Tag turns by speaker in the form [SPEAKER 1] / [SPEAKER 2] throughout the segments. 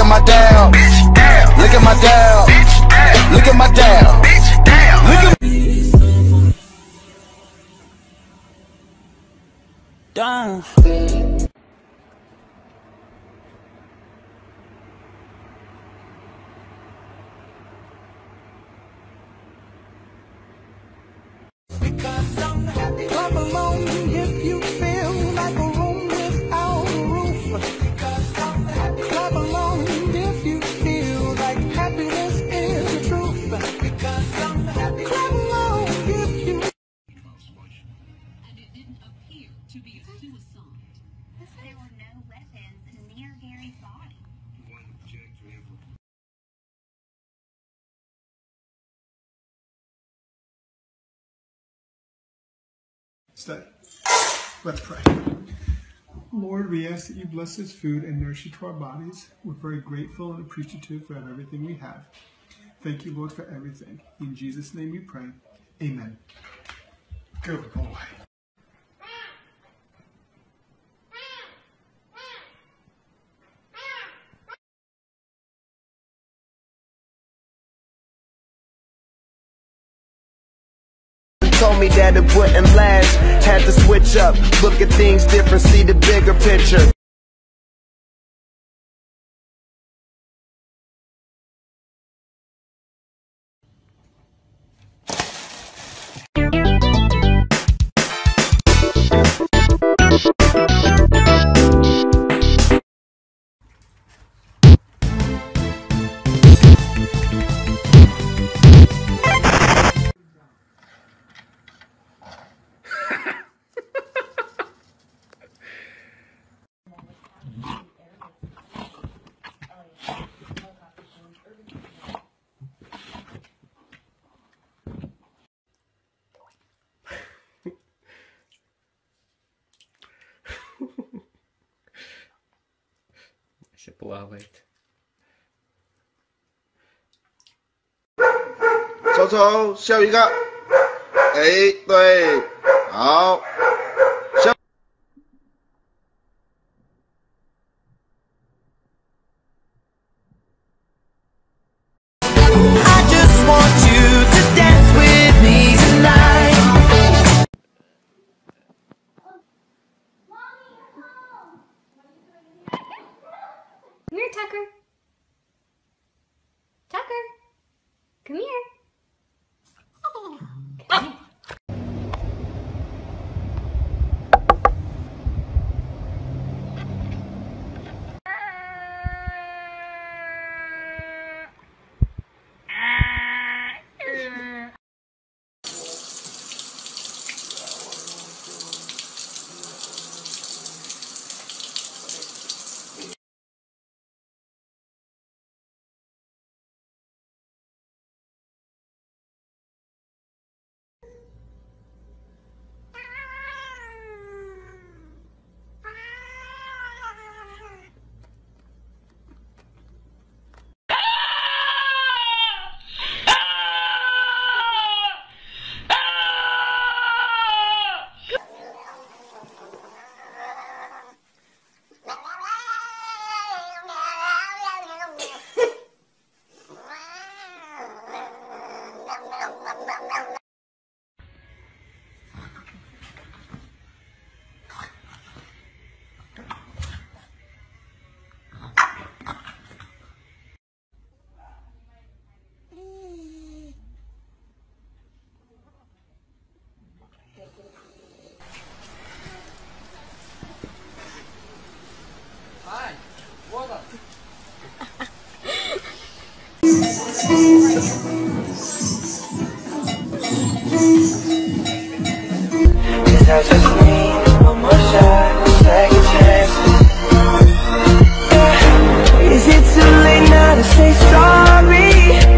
[SPEAKER 1] at my dab. Look at my dab. Look at my dab. Look at Damn.
[SPEAKER 2] Because I'm happy. Clap along if you feel like a room without a roof. Because I'm happy. Clap along if you feel like happiness is the truth. Because I'm happy. Clap along if you.
[SPEAKER 3] And it didn't appear to be a suicide. There were no weapons near Gary's body.
[SPEAKER 4] Stay. Let's pray. Lord, we ask that you bless this food and nourish it to our bodies. We're very grateful and appreciative for everything we have. Thank you, Lord, for everything. In Jesus' name we pray. Amen. Good boy.
[SPEAKER 1] Told me that it wouldn't last. Had to switch up, look at things different, see the bigger picture.
[SPEAKER 5] Ще плавает.
[SPEAKER 1] 抽抽笑一个，哎，对，好。
[SPEAKER 6] Come here, Tucker. Tucker, come here. Come here.
[SPEAKER 2] I just need one more shot, second chances. Is it too late now to say sorry?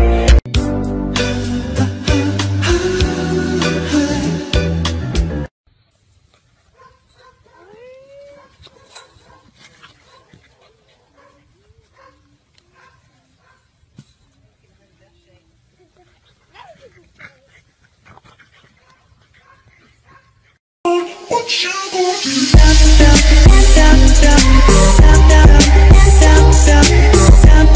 [SPEAKER 7] What you gonna do?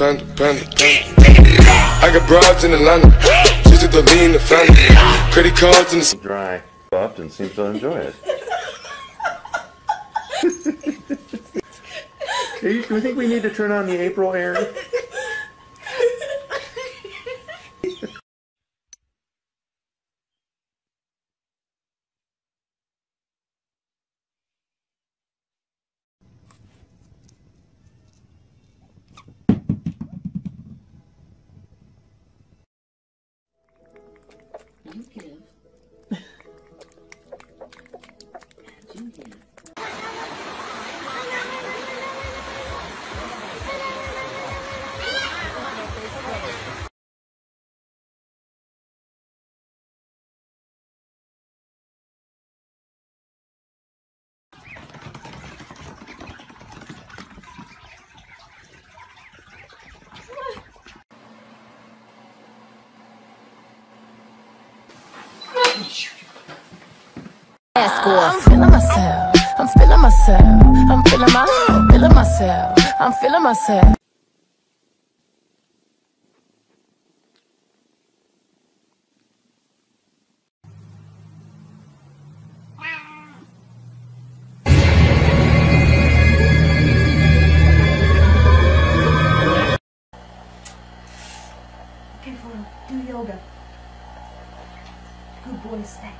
[SPEAKER 7] panda, panda, panda. I got broads in Atlanta, just at the lean, the family. Credit cards in the
[SPEAKER 8] dry. Often seems to enjoy it. Do you think we need to turn on the April air?
[SPEAKER 3] You give. And you give.
[SPEAKER 9] I'm feeling myself. I'm feeling myself. I'm feeling myself. I'm feeling myself.
[SPEAKER 10] Okay, Flo, do yoga. Good boy, stay.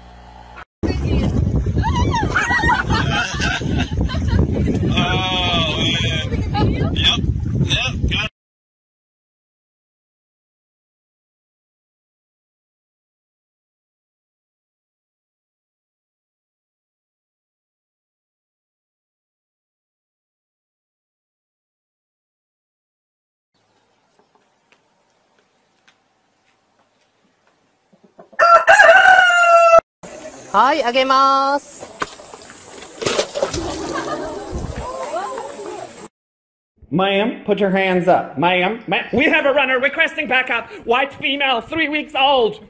[SPEAKER 9] Hi, あげます。
[SPEAKER 11] Ma'am, put your hands up. Ma'am, we have a runner requesting backup. White female, 3 weeks old.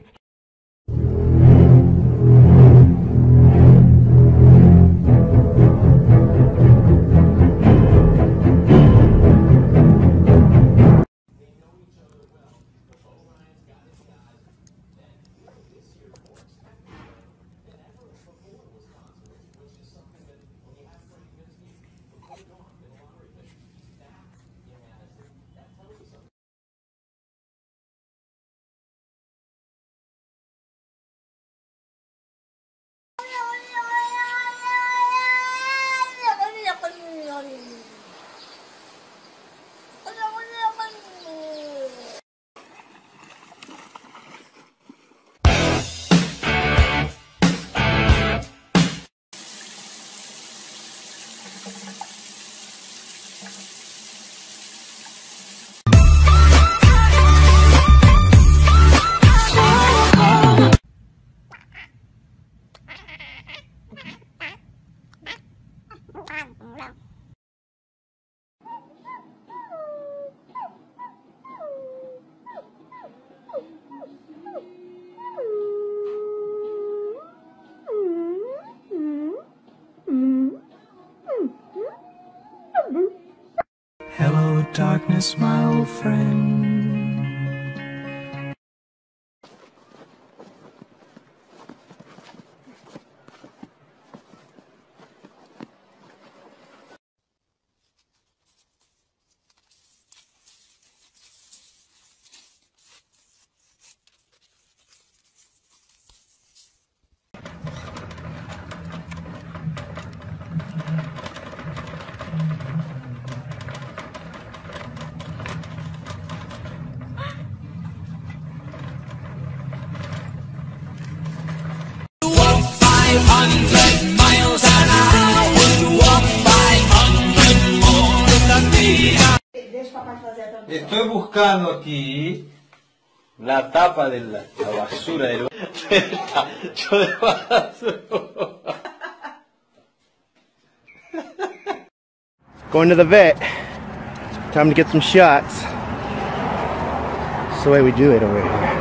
[SPEAKER 2] Hello, darkness, my old friend.
[SPEAKER 12] Estoy buscando aquí la tapa de la basura del tacho de basura.
[SPEAKER 1] Going to the vet. Time to get some shots. That's the way we do it over here.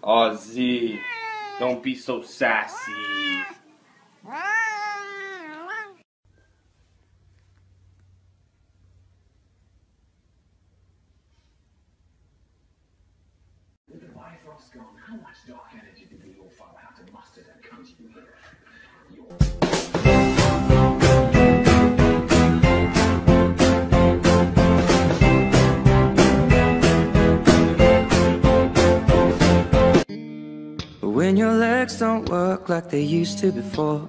[SPEAKER 5] Aw, Z, don't be so sassy.
[SPEAKER 13] When your legs don't work like they used to before.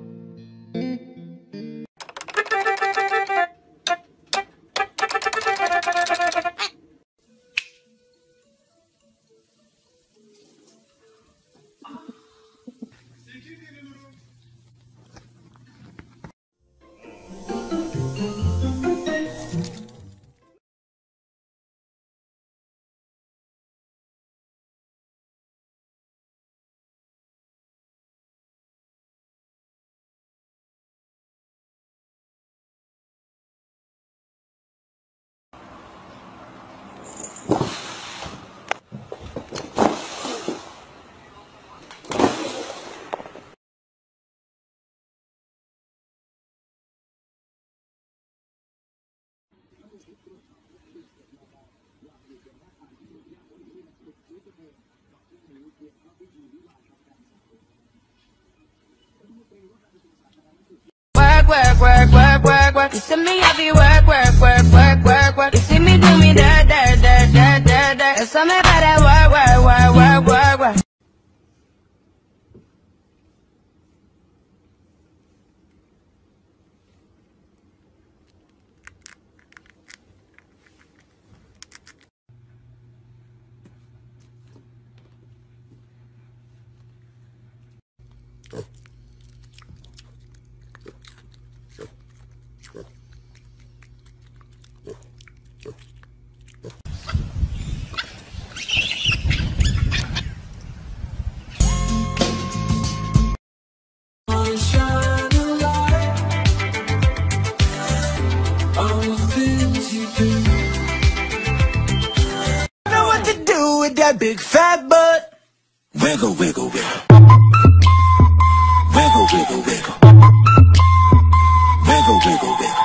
[SPEAKER 13] Work. You see me happy work. You see me do me that. There's something about that work.
[SPEAKER 2] That big fat butt. Wiggle, wiggle, wiggle. Wiggle, wiggle, wiggle. Wiggle, wiggle, wiggle.